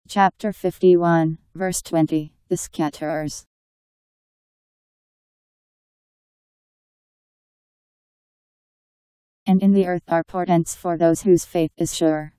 Chapter 51, verse 20, the scatterers. And in the earth are portents for those whose faith is sure.